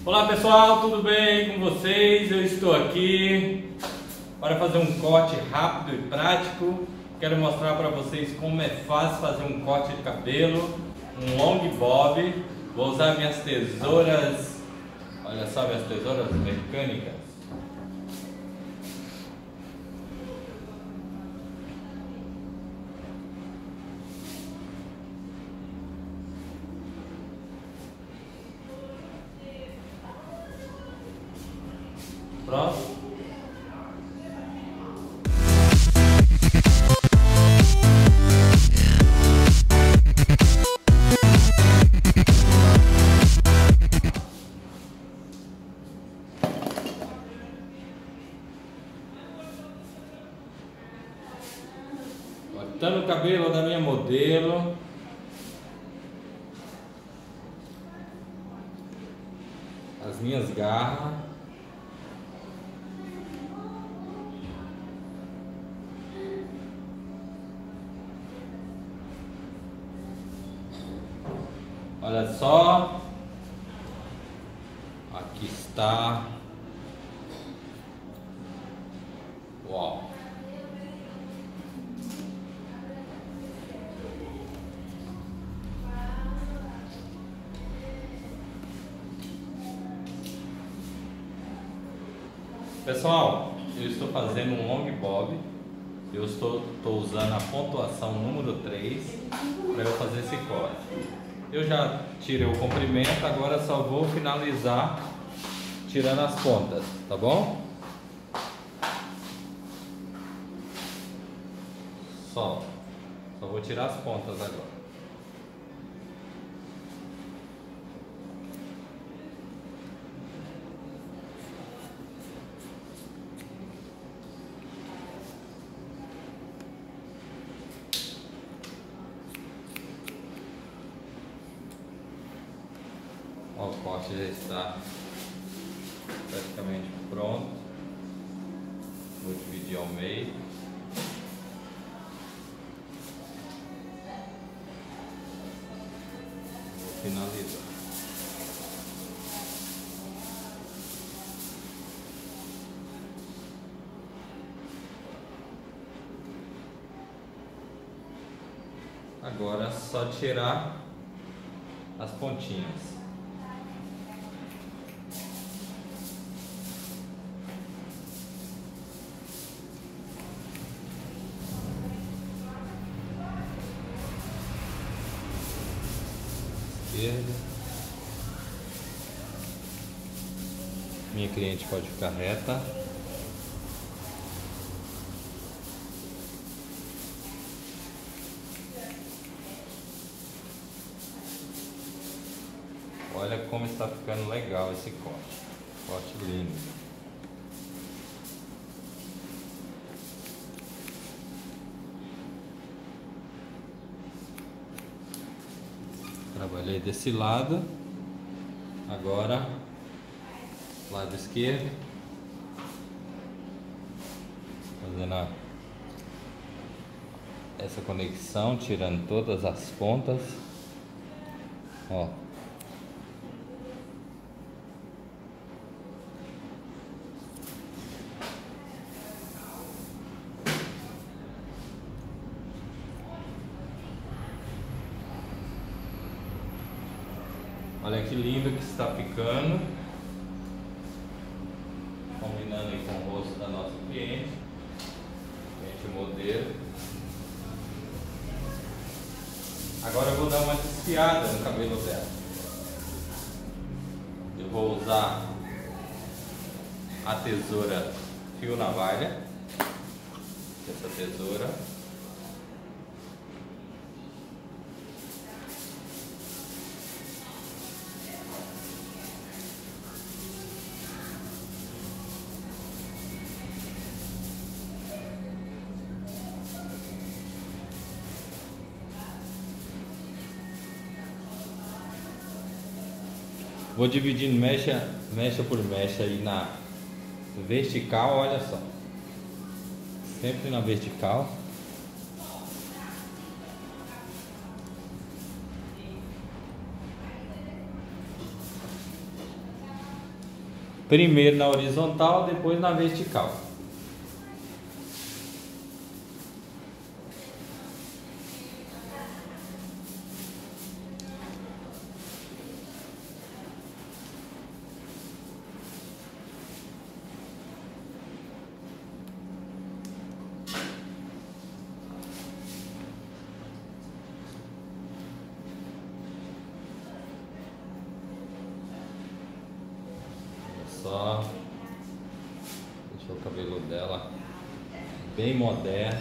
Olá pessoal, tudo bem com vocês? Eu estou aqui para fazer um corte rápido e prático. Quero mostrar para vocês como é fácil fazer um corte de cabelo, um long bob. Vou usar minhas tesouras, olha só, minhas tesouras mecânicas. Pronto? Cortando o cabelo da minha modelo. As minhas garras. Olha só, aqui está. Uau! Pessoal, eu estou fazendo um long bob. Eu estou usando a pontuação número 3 para eu fazer esse corte. Eu já tirei o comprimento, agora só vou finalizar tirando as pontas, tá bom? Só vou tirar as pontas agora. O corte já está praticamente pronto. Vou dividir ao meio. Vou finalizar. Agora é só tirar as pontinhas. Minha cliente pode ficar reta. Olha como está ficando legal esse corte. Corte lindo. Trabalhei desse lado, agora lado esquerdo, fazendo essa conexão, tirando todas as pontas, ó. Olha que lindo que está ficando, combinando aí com o rosto da nossa cliente modelo. Agora eu vou dar uma desfiada no cabelo dela. Eu vou usar a tesoura fio navalha, essa tesoura. Vou dividindo mecha por mecha aí na vertical, olha só. Sempre na vertical. Primeiro na horizontal, depois na vertical. Só deixa o cabelo dela bem moderno.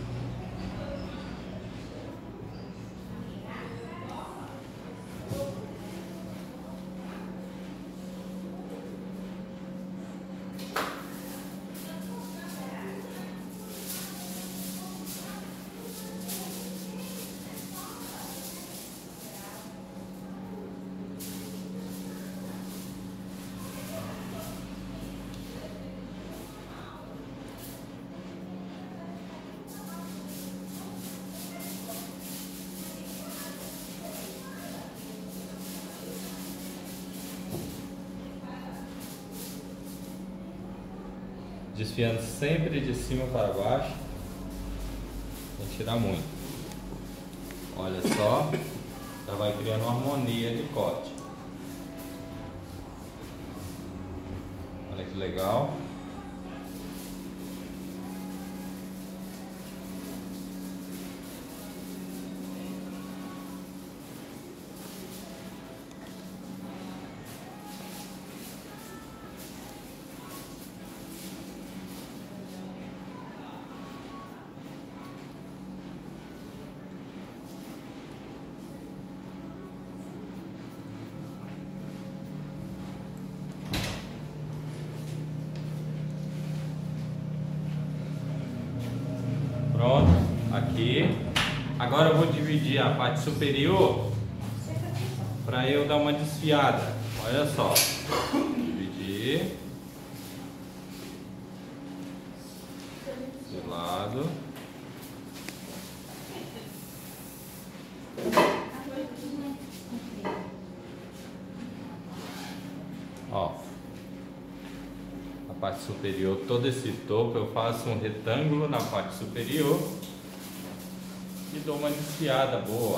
Desfiando sempre de cima para baixo, sem tirar muito. Olha só, já vai criando uma harmonia de corte. Olha que legal. Pronto, aqui. Agora eu vou dividir a parte superior para eu dar uma desfiada. Olha só. Dividir. De lado. Ó. A parte superior, todo esse topo eu faço um retângulo na parte superior e dou uma desfiada boa.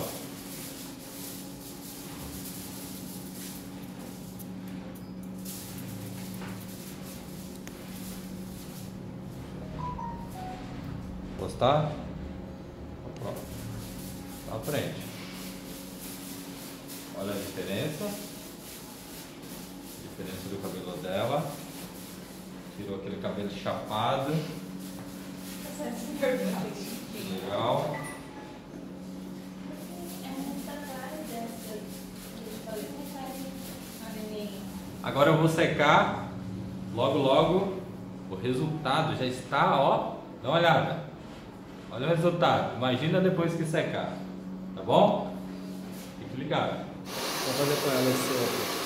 Gostar? Pronto. Na frente. Olha a diferença. Diferença do cabelo dela. Tirou aquele cabelo chapado. Legal. Agora eu vou secar. Logo, logo o resultado já está, ó. Dá uma olhada. Olha o resultado. Imagina depois que secar. Tá bom? Fique ligado. Vou fazer com ela esse outro.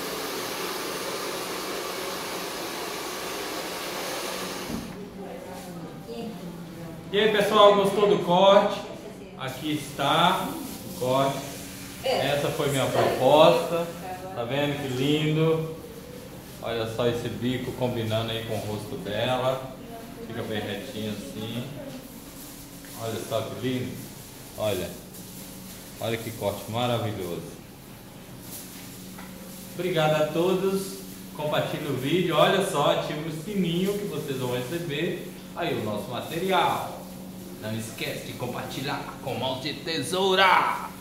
E aí, pessoal, gostou do corte? Aqui está o corte. Essa foi minha proposta. Tá vendo que lindo? Olha só esse bico combinando aí com o rosto dela. Fica bem retinho assim. Olha só que lindo. Olha. Olha que corte maravilhoso. Obrigado a todos. Compartilhe o vídeo. Olha só, ative o sininho que vocês vão receber aí o nosso material. Não esquece de compartilhar com mão de tesoura.